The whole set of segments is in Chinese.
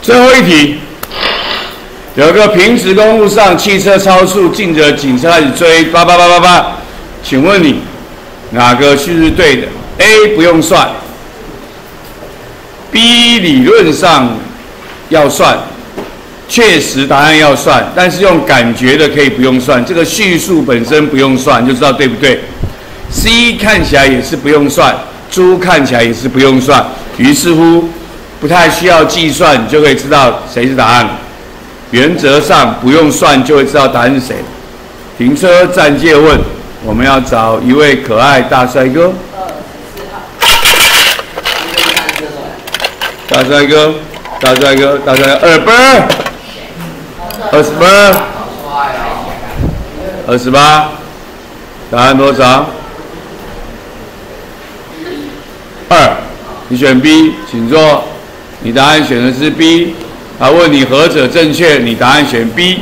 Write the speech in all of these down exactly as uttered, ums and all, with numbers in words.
最后一题，有个平直公路上汽车超速，近着警车开始追，叭叭叭叭叭，请问你哪个序是对的 ？A 不用算 ，B 理论上要算，确实答案要算，但是用感觉的可以不用算，这个叙述本身不用算，就知道对不对 ？C 看起来也是不用算，猪看起来也是不用算，于是乎。 不太需要计算，你就可以知道谁是答案。原则上不用算就会知道答案是谁。停车暂借问，我们要找一位可爱大帅哥。大帅哥，大帅哥，大帅哥，二分，二十分，二十八，答案多少？二，你选 B， 请坐。 你答案选的是 B， 他问你何者正确，你答案选 B。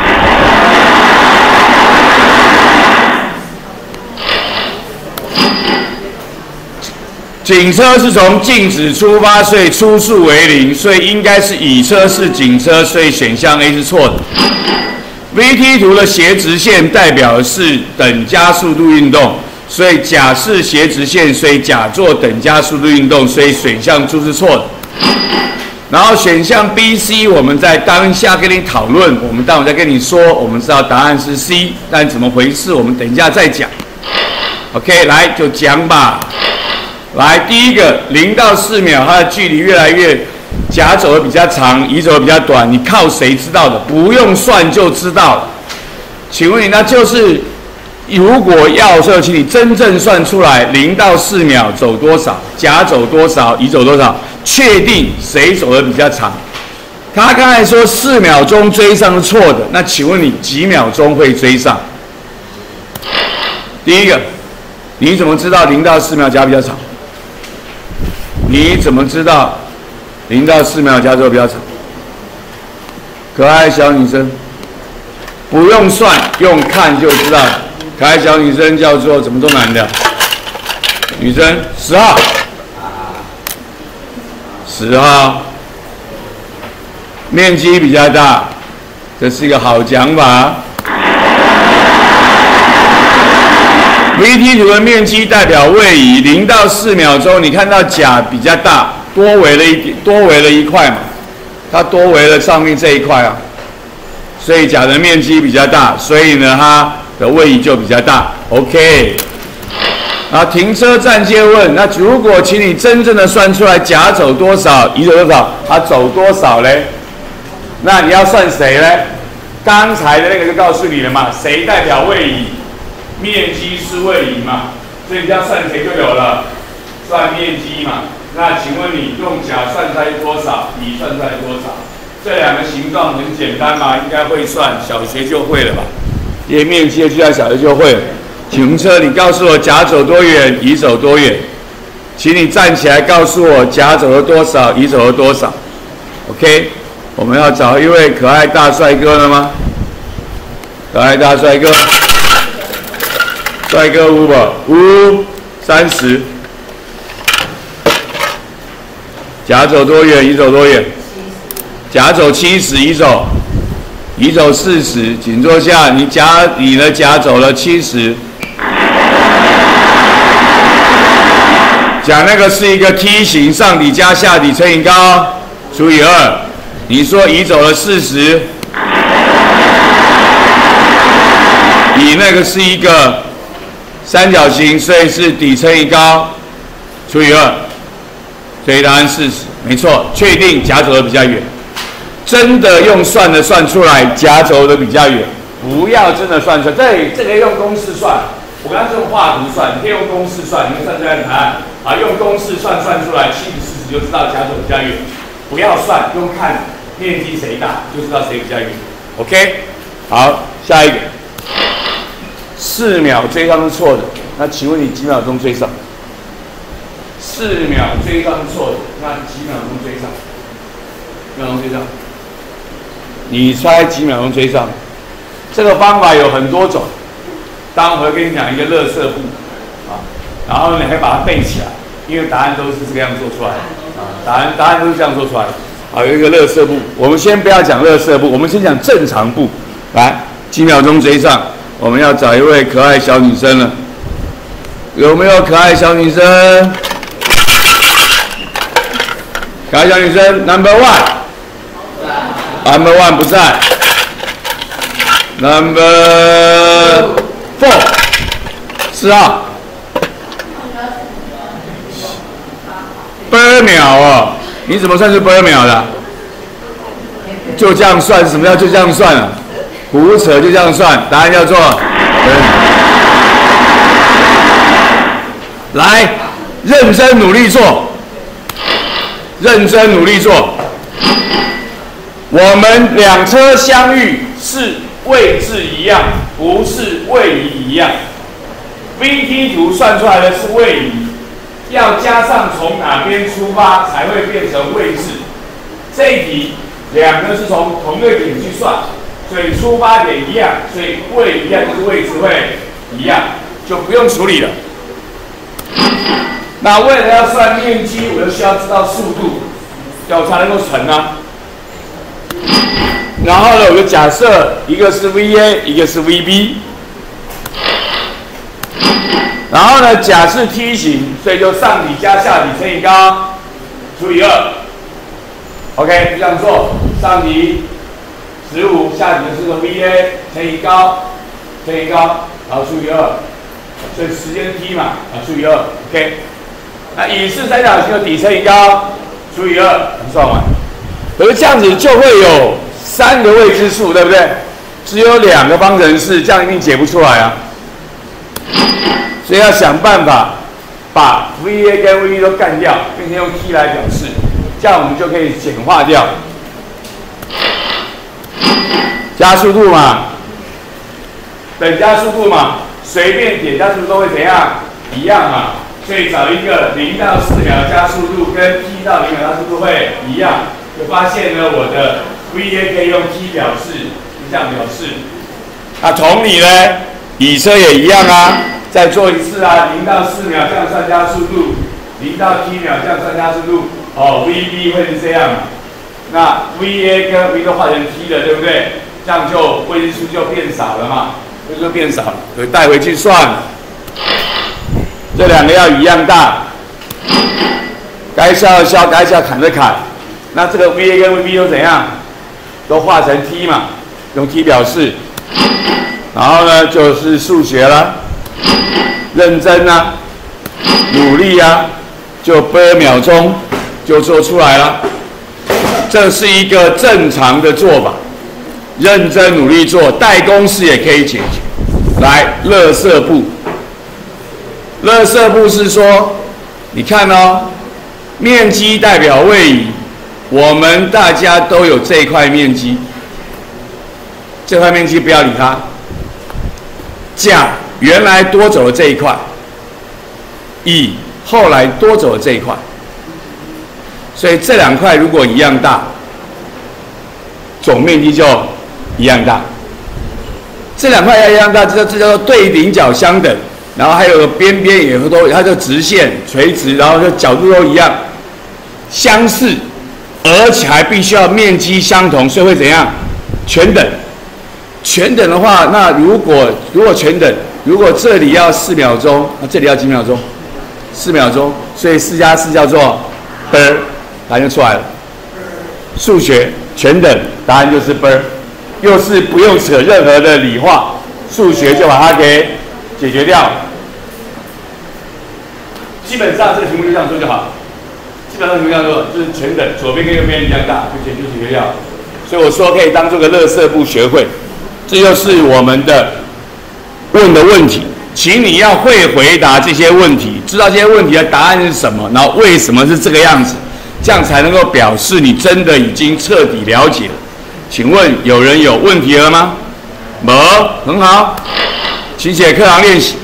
警车是从静止出发，所以初速为零，所以应该是乙车是警车，所以选项 A 是错的。V T 图的斜直线代表的是等加速度运动，所以甲是斜直线，所以甲做等加速度运动，所以选项猪是错的。 然后选项 B、C， 我们在当下跟你讨论，我们待会再跟你说，我们知道答案是 C， 但怎么回事，我们等一下再讲。OK， 来就讲吧。来，第一个零到四秒，它的距离越来越，甲走的比较长，乙走的比较短，你靠谁知道的？不用算就知道了。请问你，那就是如果要说，请你真正算出来，零到四秒走多少，甲走多少，乙走多少？ 确定谁走的比较长？他刚才说四秒钟追上是错的，那请问你几秒钟会追上？第一个，你怎么知道零到四秒甲比较长？你怎么知道零到四秒甲走比较长？可爱小女生，不用算，用看就知道。可爱小女生叫做怎么都难的？女生十号。 十号，面积比较大，这是一个好讲法。V T 图的面积代表位移，零到四秒钟，你看到甲比较大，多围了一点，多围了一块嘛，它多围了上面这一块啊，所以甲的面积比较大，所以呢，它的位移就比较大。OK。 啊，停车暂借问，那如果请你真正的算出来甲走多少，乙走多少，他走多少嘞？那你要算谁嘞？刚才的那个就告诉你了嘛，谁代表位移？面积是位移嘛，所以你要算谁就有了，算面积嘛。那请问你用甲算出来多少，乙算出来多少？这两个形状很简单嘛，应该会算，小学就会了吧？因为面积的计算小学就会了。 停车，你告诉我甲走多远，乙走多远？请你站起来告诉我甲走了多少，乙走了多少 ？OK， 我们要找一位可爱大帅哥了吗？可爱大帅哥，帅哥五吧，五三十。甲走多远，乙走多远？甲走七十，乙走，乙走四十。请坐下，你甲你的甲走了七十。 讲那个是一个梯形，上底加下底乘以高除以二。你说乙走了四十，乙那个是一个三角形，所以是底乘以高除以二，所以答案四十，没错，确定甲走的比较远。真的用算的算出来，甲走的比较远，不要真的算出来，这这个用公式算。 我刚刚是用画图算，你可以用公式算，你会算出来答案。啊，用公式算算出来，七十四十就知道甲走比较远。不要算，用看面积谁大就知道谁比较远。OK， 好，下一个，四秒追上是错的，那请问你几秒钟追上？四秒追上是错的，那几秒钟追上？几秒钟追上？你猜几秒钟追上？这个方法有很多种。 当我会跟你讲一个垃圾步啊，然后你还把它背起来，因为答案都是这个样做出来的啊，答案答案都是这样做出来的。 好，有一个垃圾部，我们先不要讲垃圾部，我们先讲正常部。来，几秒钟追上，我们要找一位可爱小女生了。有没有可爱小女生？可爱小女生 ，Number one，Number one 不在 ，Number four 四号。八秒哦，你怎么算是八秒的？就这样算？什么叫就这样算啊？胡扯就这样算，答案叫做。来，认真努力做，认真努力做。我们两车相遇是位置一样，不是位移一样。V T 图算出来的是位移，要加上从哪边出发才会变成位置。这一题两个是从同一个点去算，所以出发点一样，所以位一样就是位置会一样，就不用处理了。那为了要算面积，我就需要知道速度，要才能够乘啊。然后呢，我就假设一个是 V A， 一个是 V B。然后呢，甲是梯形，所以就上底加下底乘以高除以二。OK， 就这样做，上底十五，下底就是个 V A 乘以高乘以高，然后除以二，所以时间 t 嘛，啊除以二 ，OK。那乙式三角形的底乘以高除以二，算完。可是这样子就会有三个未知数，对不对？只有两个方程式，这样一定解不出来啊。所以要想办法把 V A 跟 V B 都干掉，并且用 t 来表示，这样我们就可以简化掉。加速度嘛，等加速度嘛，随便点加速度都会怎样？一样嘛。所以找一个零到四秒的加速度跟 t 到零秒加速度会一样，就发现呢，我的 V A 可以用 t 表示，就这样表示。那同理呢，乙车也一样啊。再做一次啊，零到四秒这样算加速度，零到七秒这样算加速度。哦 ，V B 会是这样嘛？那 V A 跟 V 都化成 t 了，对不对？这样就未知数就变少了嘛，未知数变少了，所以带回去算。这两个要一样大，该消的消，该消砍的砍。那这个 V A 跟 V B 都怎样？都化成 t 嘛，用 t 表示。然后呢，就是数学了。认真啊，努力啊，就八秒钟就做出来了。这是一个正常的做法，认真努力做，代公式也可以解决。来，垃圾部，垃圾部是说，你看哦，面积代表位移，我们大家都有这一块面积，这块面积不要理它，甲原来多走了这一块，乙后来多走了这一块，所以这两块如果一样大，总面积就一样大。这两块要一样大，这这叫做对顶角相等，然后还有边边也都，它就直线垂直，然后就角度都一样，相似，而且还必须要面积相同，所以会怎样？全等。全等的话，那如果如果全等。如果这里要四秒钟，那这里要几秒钟？四秒钟，所以四加四叫做 ber， 答案就出来了。数学全等，答案就是 ber， 又是不用扯任何的理化，数学就把它给解决掉。基本上这个题目就这样做就好。基本上题目这样做，就是全等，左边跟右边一样大，就解就解决掉。所以我说可以当做个垃圾部学会，这就是我们的。问的问题，请你要会回答这些问题，知道这些问题的答案是什么，然后为什么是这个样子，这样才能够表示你真的已经彻底了解了。请问有人有问题了吗？没，很好，请写课堂练习。